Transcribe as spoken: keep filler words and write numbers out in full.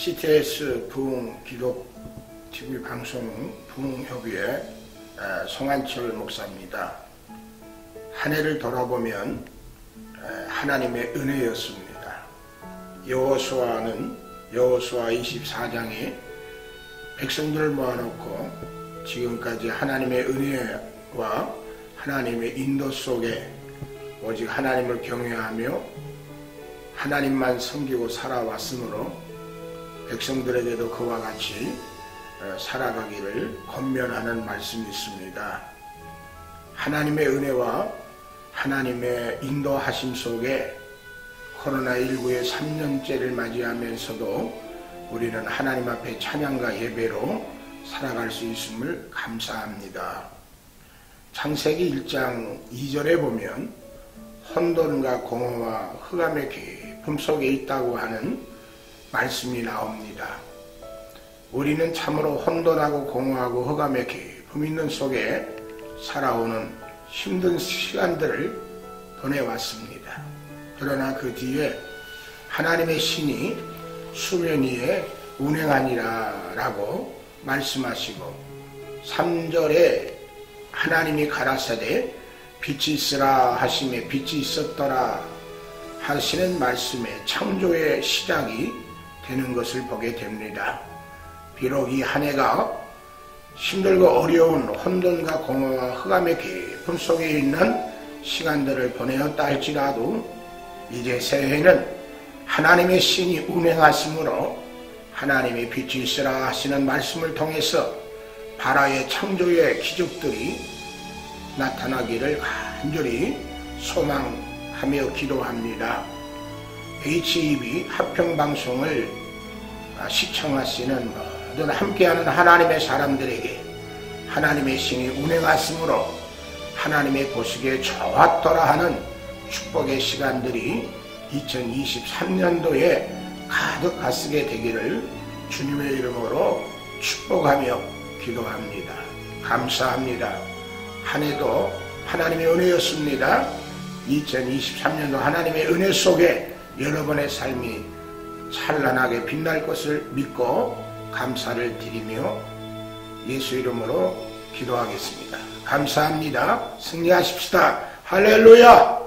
씨티에스 부흥 기독 티비 방송 부흥협의회 송한철 목사입니다. 한 해를 돌아보면 하나님의 은혜였습니다. 여호수아는 여호수아 이십사 장에 백성들을 모아놓고 지금까지 하나님의 은혜와 하나님의 인도 속에 오직 하나님을 경외하며 하나님만 섬기고 살아왔으므로 백성들에게도 그와 같이 살아가기를 권면하는 말씀이 있습니다. 하나님의 은혜와 하나님의 인도하심 속에 코로나십구의 삼 년째를 맞이하면서도 우리는 하나님 앞에 찬양과 예배로 살아갈 수 있음을 감사합니다. 창세기 일 장 이 절에 보면 혼돈과 공허와 흑암의 깊음 속에 있다고 하는 말씀이 나옵니다. 우리는 참으로 혼돈하고 공허하고 흑암의 깊음 있는 속에 살아오는 힘든 시간들을 보내왔습니다. 그러나 그 뒤에 하나님의 신이 수면 위에 운행하니라 라고 말씀하시고 삼 절에 하나님이 가라사대 빛이 있으라 하심에 빛이 있었더라 하시는 말씀에 창조의 시작이 되는 것을 보게 됩니다. 비록 이 한 해가 힘들고 어려운 혼돈과 공허와 흑암의 깊음 속에 있는 시간들을 보내었다 할지라도 이제 새해는 하나님의 신이 운행하심으로 하나님의 빛이 있으라 하시는 말씀을 통해서 바라의 창조의 기적들이 나타나기를 간절히 소망하며 기도합니다. 에이치이비 합평방송을 시청하시는 모든 함께하는 하나님의 사람들에게 하나님의 신이 운행하심으로 하나님의 보시기에 좋았더라 하는 축복의 시간들이 이천이십삼 년도에 가득 갓쓰게 되기를 주님의 이름으로 축복하며 기도합니다. 감사합니다. 한 해도 하나님의 은혜였습니다. 이천이십삼 년도 하나님의 은혜 속에 여러분의 삶이 찬란하게 빛날 것을 믿고 감사를 드리며 예수 이름으로 기도하겠습니다. 감사합니다. 승리하십시다. 할렐루야.